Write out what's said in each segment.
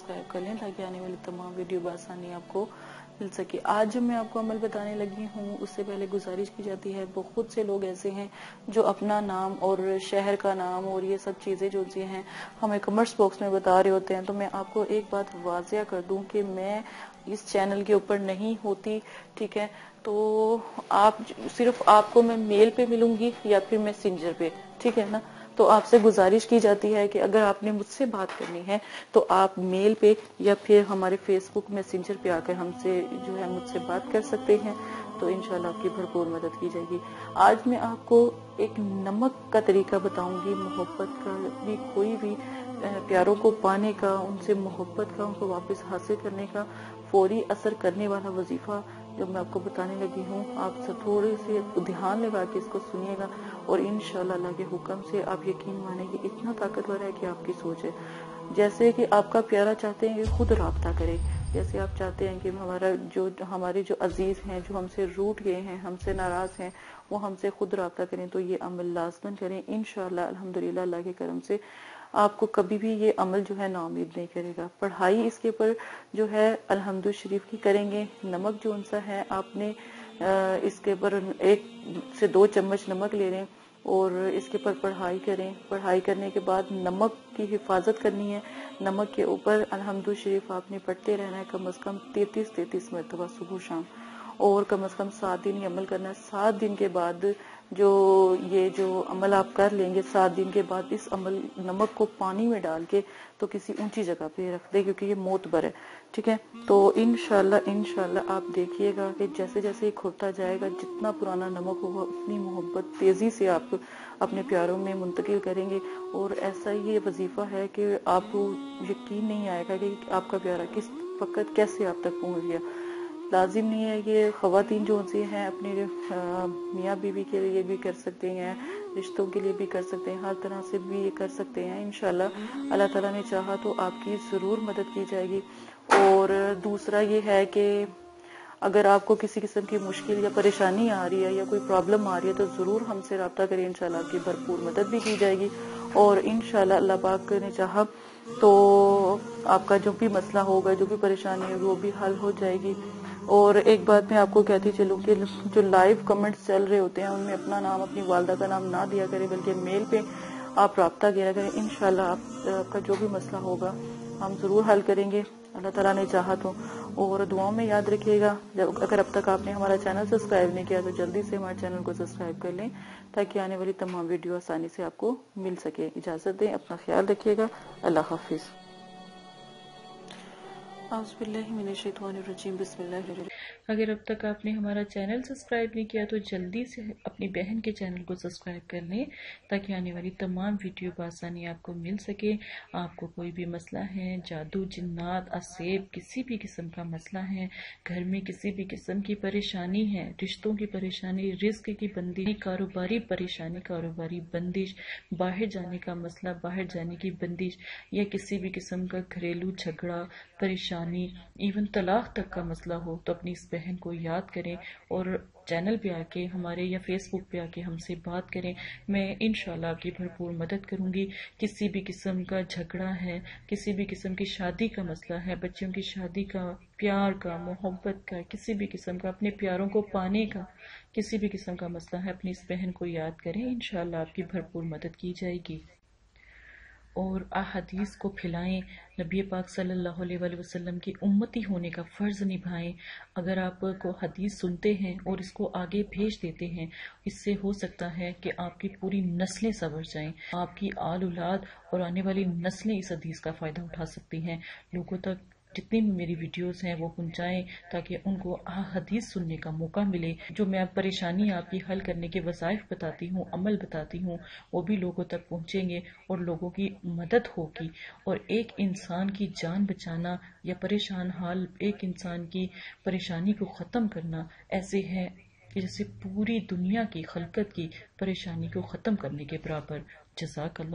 Subscribe कर लें ताकि आने वाली तमाम वीडियो बआसानी आपको मिल सके। आज जो मैं आपको अमल बताने लगी हूँ उससे पहले गुजारिश की जाती है, बहुत से लोग ऐसे हैं जो अपना नाम और शहर का नाम और ये सब चीज़ें जो सी हैं हमें कमेंट्स बॉक्स में बता रहे होते हैं। तो मैं आपको एक बात वाज़िया कर दूं कि मैं इस चैनल के ऊपर नहीं होती, ठीक है। तो आप सिर्फ आपको मैं मेल पे मिलूंगी या फिर मैसेंजर पे, ठीक है ना। तो आपसे गुजारिश की जाती है कि अगर आपने मुझसे बात करनी है तो आप मेल पे या फिर हमारे फेसबुक मैसेंजर पे आकर हमसे जो है मुझसे बात कर सकते हैं। तो इंशाल्लाह आपकी भरपूर मदद की जाएगी। आज मैं आपको एक नमक का तरीका बताऊंगी, मोहब्बत का भी, कोई भी प्यारों को पाने का, उनसे मोहब्बत का, उनको वापस हासिल करने का फौरी असर करने वाला वजीफा जो मैं आपको बताने लगी हूँ। आप सब थोड़े से ध्यान लगा के इसको सुनिएगा और इंशाल्लाह अल्लाह के हुक्म से आप यकीन मानेंगे इतना ताकतवर है कि आपकी सोच है। जैसे कि आपका प्यारा चाहते हैं कि खुद राब्ता करे, जैसे आप चाहते हैं कि हमारे जो अजीज हैं, जो हमसे रूठ गए हैं, हमसे नाराज हैं, वो हमसे खुद राब्ता करें। तो ये अमल लाजमन करें, इंशाल्लाह अल्हम्दुलिल्लाह अल्लाह के करम से आपको कभी भी ये अमल जो है नाउमीद नहीं करेगा। पढ़ाई इसके ऊपर जो है अल्हम्दुलिल्लाह शरीफ की करेंगे। नमक जो उनसा है आपने इसके ऊपर 1 से 2 चम्मच नमक ले लें और इसके ऊपर पढ़ाई करें। पढ़ाई करने के बाद नमक की हिफाजत करनी है। नमक के ऊपर अल्हम्दुलिल्लाह शरीफ आपने पढ़ते रहना है कम से कम 33 मरतबा सुबह शाम, और कम से कम 7 दिन ये अमल करना है। 7 दिन के बाद जो अमल आप कर लेंगे, 7 दिन के बाद इस अमल नमक को पानी में डाल के तो किसी ऊंची जगह पे रख दे, क्योंकि ये मोतबर है, ठीक है। तो इंशाल्लाह आप देखिएगा कि जैसे जैसे ये खुलता जाएगा, जितना पुराना नमक होगा उतनी मोहब्बत तेजी से आप अपने प्यारों में मुंतकिल करेंगे। और ऐसा ये वजीफा है कि आपको यकीन नहीं आएगा कि आपका प्यारा किस वक्त कैसे आप तक पहुंच गया। लाजिम नहीं है, ये ख़वातीन जो सी हैं अपने मियाँ बीवी के लिए भी कर सकते हैं, रिश्तों के लिए भी कर सकते हैं, हर तरह से भी ये कर सकते हैं। इंशाल्लाह अल्लाह ताला ने चाहा तो आपकी ज़रूर मदद की जाएगी। और दूसरा ये है कि अगर आपको किसी किस्म की मुश्किल या परेशानी आ रही है या कोई प्रॉब्लम आ रही है तो ज़रूर हमसे रब्ता करें, इंशाल्लाह आपकी भरपूर मदद भी की जाएगी। और इंशाल्लाह अल्लाह पाक ने चाहा तो आपका जो भी मसला होगा, जो भी परेशानी होगी, वो भी हल हो जाएगी। और एक बात मैं आपको कहती चलूं कि जो लाइव कमेंट्स चल रहे होते हैं उनमें अपना नाम, अपनी वालदा का नाम ना दिया करें, बल्कि मेल पे आप राब्ता किया करें। इंशाल्लाह आपका जो भी मसला होगा हम जरूर हल करेंगे, अल्लाह ताला ने चाहा तो। और दुआओं में याद रखिएगा, अगर अब तक आपने हमारा चैनल सब्सक्राइब नहीं किया तो जल्दी से हमारे चैनल को सब्सक्राइब कर लें ताकि आने वाली तमाम वीडियो आसानी से आपको मिल सके। इजाजत दें, अपना ख्याल रखिएगा, अल्लाह हाफिज। अगर अब तक आपने हमारा चैनल सब्सक्राइब नहीं किया तो जल्दी से अपनी बहन के चैनल को सब्सक्राइब कर लें ताकि आने वाली तमाम वीडियो बआसानी आपको मिल सके। आपको कोई भी मसला है, जादू, जिन्नात, असेब, किसी भी किस्म का मसला है, घर में किसी भी किस्म की परेशानी है, रिश्तों की परेशानी, रिस्क की बंदिश, कारोबारी परेशानी, कारोबारी बंदिश, बाहर जाने का मसला, बाहर जाने की बंदिश, या किसी भी किस्म का घरेलू झगड़ा, परेशानी, इवन तलाक तक का मसला हो तो अपनी इस बहन को याद करें और चैनल पे आके हमारे या फेसबुक पे आके हमसे बात करें। मैं इंशाल्लाह आपकी भरपूर मदद करूंगी। किसी भी किस्म का झगड़ा है, किसी भी किस्म की शादी का मसला है, बच्चों की शादी का, प्यार का, मोहब्बत का, किसी भी किस्म का, अपने प्यारों को पाने का किसी भी किस्म का मसला है, अपनी इस बहन को याद करें, इंशाल्लाह आपकी भरपूर मदद की जाएगी। और अहादीस को फैलाएं, नबी पाक सल्लल्लाहु अलैहि वसल्लम की उम्मती होने का फ़र्ज़ निभाएं। अगर आप को हदीस सुनते हैं और इसको आगे भेज देते हैं, इससे हो सकता है कि आपकी पूरी नस्लें संवर जाएं, आपकी आल औलाद और आने वाली नस्लें इस हदीस का फ़ायदा उठा सकती हैं। लोगों तक जितनी भी मेरी वीडियोस हैं वो पहुंचाएं ताकि उनको हदीस सुनने का मौका मिले। जो मैं परेशानी आपकी हल करने के वज़ाइफ बताती हूँ, अमल बताती हूँ, वो भी लोगों तक पहुंचेंगे और लोगों की मदद होगी। और एक इंसान की जान बचाना या परेशान हाल एक इंसान की परेशानी को ख़त्म करना ऐसे है कि जैसे पूरी दुनिया की खलकत की परेशानी को ख़त्म करने के बराबर। जज़ाकल्लाह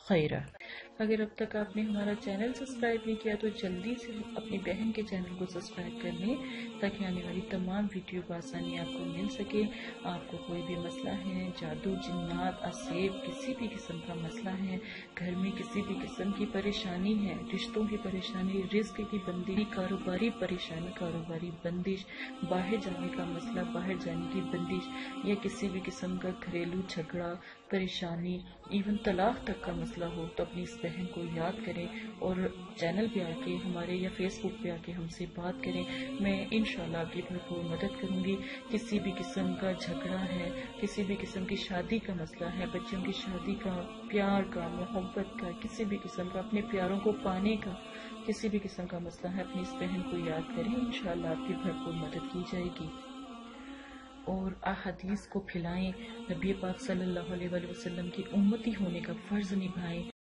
خیرا۔ اگر اب تک آپ نے ہمارا چینل سبسکرائب نہیں کیا تو جلدی سے اپنی بہن کے چینل کو سبسکرائب کر لیں تاکہ آنے والی تمام ویڈیو بآسانی آپ کو مل سکے۔ آپ کو کوئی بھی مسئلہ ہے، جادو، جنات، اسیب، کسی بھی قسم کا مسئلہ ہے، گھر میں کسی بھی قسم کی پریشانی ہے، رشتوں کی پریشانی، رزق کی بندی، کاروباری پریشانی، کاروباری بندش، باہر جانے کا مسئلہ، باہر جانے کی بندش، یا کسی بھی قسم کا گھریلو جھگڑا، پریشانی، ایون طلاق تک کا مسئلہ ہو تو اپنی اس بہن کو یاد کریں اور چینل پہ آ کے ہمارے یا فیس بک پہ آ کے ہم سے بات کریں۔ میں انشاءاللہ آپ کی بھرپور مدد کروں گی۔ کسی بھی قسم کا جھگڑا ہے، کسی بھی قسم کی شادی کا مسئلہ ہے، بچوں کی شادی کا، پیار کا، محبت کا، کسی بھی قسم کا اپنے پیاروں کو پانے کا کسی بھی قسم کا مسئلہ ہے، اپنی اس بہن کو یاد کریں، انشاءاللہ آپ کی بھرپور مدد کی جائے گی۔ اور احادیث کو پھیلائیں، نبی پاک صلی اللہ علیہ وسلم کی امتی ہونے کا فرض نبھائیں۔